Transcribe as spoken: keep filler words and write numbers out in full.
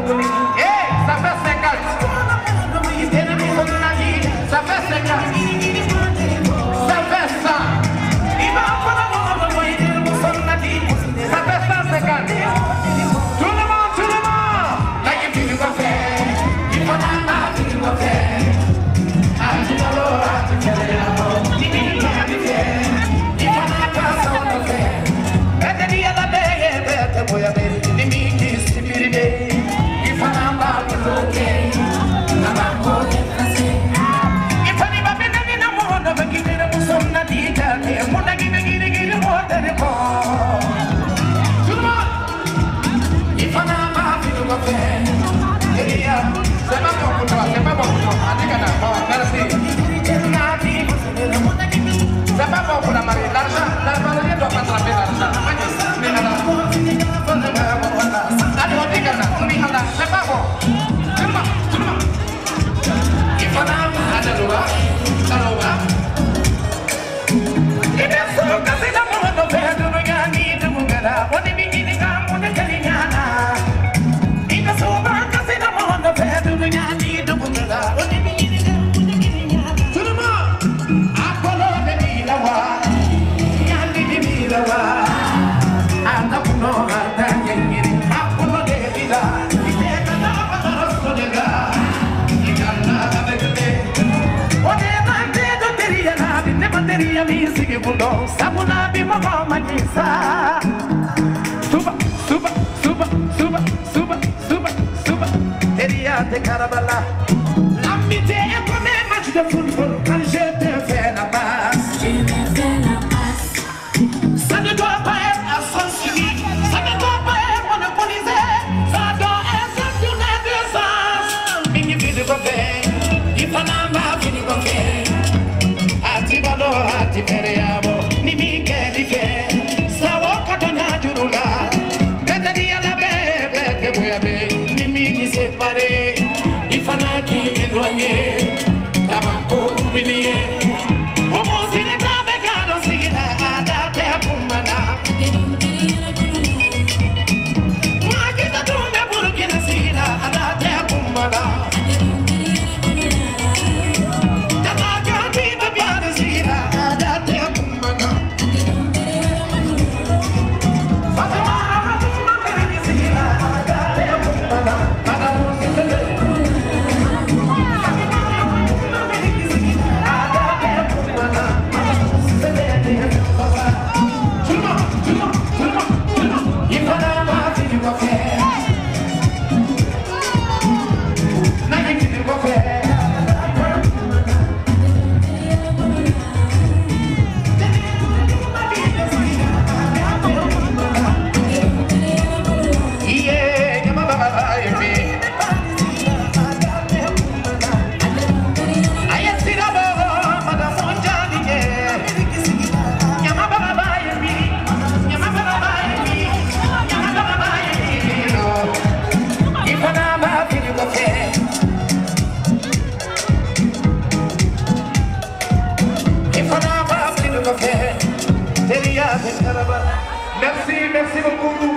Sabuna bi mama manisa Suba, suba, suba, suba, suba, suba, suba Teria te carabala L'amitié est comme un match de football quand je te fais la passe Je te fais la passe Ça ne doit pas être à sens unique Ça ne doit pas être monopolisé Ça doit être sur les deux sens Mini vide bobé Il faut n'en vide bobé Ati balo, ati periabo Ni mi che di fe Sawo katona jurula Tete di ala bebe Ke buya be Ni mi ni separe Ifana ki éloigné Tabako oublié Homo sine tabe kado sigila Adate apumana Makita tunde burukina sigila Adate apumana Merci, merci beaucoup.